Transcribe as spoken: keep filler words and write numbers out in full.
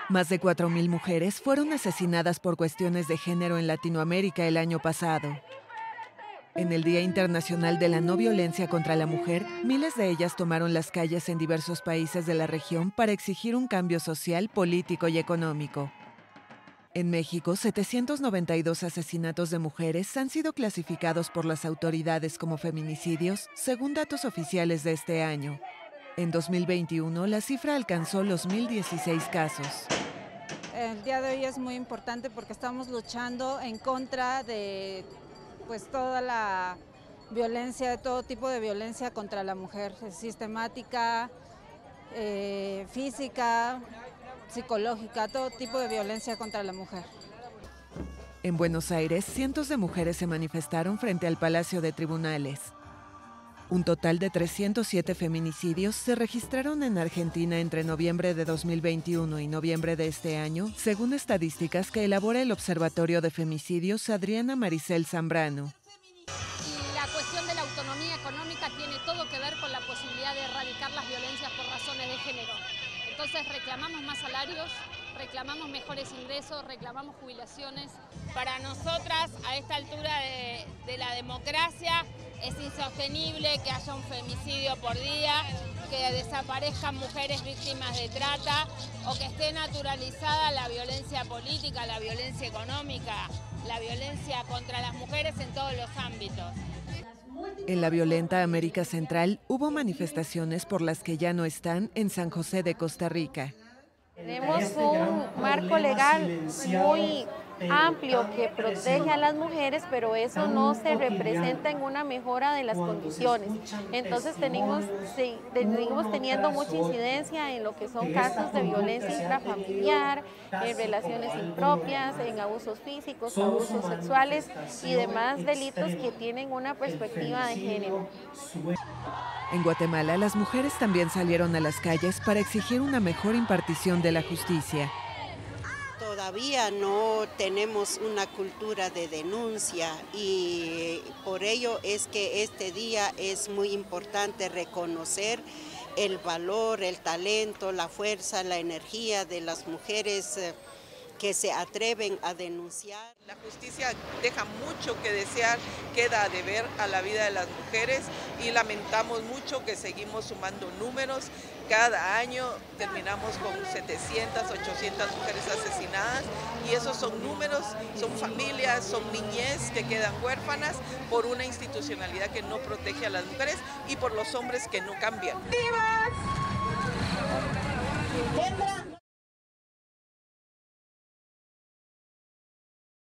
Más de cuatro mil mujeres fueron asesinadas por cuestiones de género en Latinoamérica el año pasado. En el Día Internacional de la No Violencia contra la Mujer, miles de ellas tomaron las calles en diversos países de la región para exigir un cambio social, político y económico. En México, setecientos noventa y dos asesinatos de mujeres han sido clasificados por las autoridades como feminicidios, según datos oficiales de este año. En dos mil veintiuno, la cifra alcanzó los mil dieciséis casos. El día de hoy es muy importante porque estamos luchando en contra de pues, toda la violencia, de todo tipo de violencia contra la mujer, sistemática, eh, física, psicológica, todo tipo de violencia contra la mujer. En Buenos Aires, cientos de mujeres se manifestaron frente al Palacio de Tribunales. Un total de trescientos siete feminicidios se registraron en Argentina entre noviembre de dos mil veintiuno y noviembre de este año, según estadísticas que elabora el Observatorio de Femicidios Adriana Maricel Zambrano. Y la cuestión de la autonomía económica tiene todo que ver con la posibilidad de erradicar las violencias por razones de género. Entonces reclamamos más salarios, reclamamos mejores ingresos, reclamamos jubilaciones. Para nosotras, a esta altura de, de la democracia, es insostenible que haya un femicidio por día, que desaparezcan mujeres víctimas de trata o que esté naturalizada la violencia política, la violencia económica, la violencia contra las mujeres en todos los ámbitos. En la violenta América Central hubo manifestaciones por las que ya no están en San José de Costa Rica. Tenemos un marco legal muy amplio que protege a las mujeres, pero eso no se representa en una mejora de las condiciones. Entonces tenemos, sí, seguimos teniendo mucha incidencia en lo que son casos de violencia intrafamiliar, en relaciones impropias, en abusos físicos, abusos sexuales y demás delitos que tienen una perspectiva de género. En Guatemala, las mujeres también salieron a las calles para exigir una mejor impartición de la justicia. Todavía no tenemos una cultura de denuncia y por ello es que este día es muy importante reconocer el valor, el talento, la fuerza, la energía de las mujeres que se atreven a denunciar. La justicia deja mucho que desear, queda a deber a la vida de las mujeres y lamentamos mucho que seguimos sumando números. Cada año terminamos con setecientas, ochocientas mujeres asesinadas y esos son números, son familias, son niñez que quedan huérfanas por una institucionalidad que no protege a las mujeres y por los hombres que no cambian. ¡Vivas!